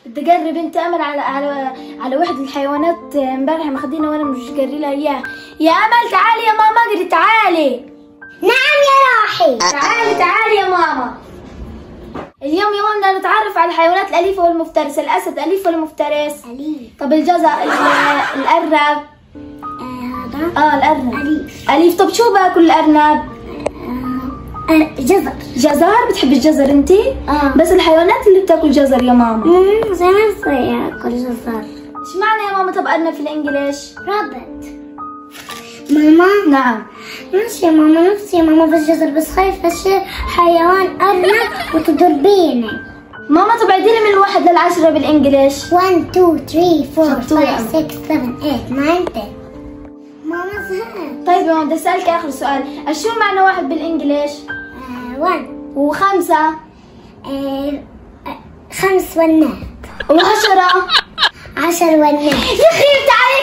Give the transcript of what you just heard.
بدي اقرب انت امل على وحدة الحيوانات امبارح ماخدينها وانا مش قاري لها اياها. يا امل تعالي يا ماما اقري تعالي. نعم يا راحي. تعالي يا ماما. اليوم يا ماما بدنا نتعرف على الحيوانات الأليفة والمفترسة. الأسد أليف ولا مفترس؟ أليف. طب الجزر الأرنب؟ هذا الأرنب أليف. أليف. طب شو باكل الأرنب؟ جزر. جزر؟ بتحب الجزر انتي؟ بس الحيوانات اللي بتاكل جزر يا ماما زي ما ياكل جزر. ايش معنى يا ماما طب أرنب في الإنجليش؟ رابط. ماما. نعم. ماشي يا ماما، نفسي يا ماما في الجزر، بس خايفة اشيل حيوان أرنب وتضربيني. ماما طب عديلي من 1 ل10 بالإنجليش. 1 2 3 4 شطورة. 5 6 7 8 9 10. ماما زهقت. طيب يا ماما بدي أسألك آخر سؤال، شو معنى 1 بالإنجليش؟ 1. و5؟ 5 ونات. و10؟ 10 ونات. يا أخي تعالي